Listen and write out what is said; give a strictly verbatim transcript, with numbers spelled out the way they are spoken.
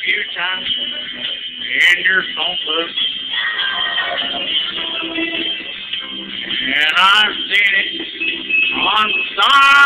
few times in your phone book. And I've seen it on the side